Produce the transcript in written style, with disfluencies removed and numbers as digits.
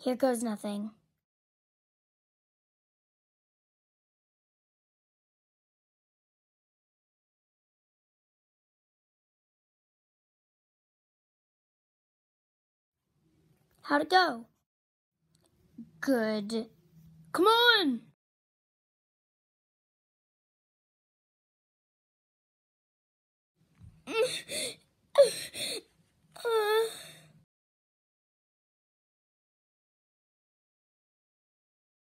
Here goes nothing. How'd it go? Good. Come on!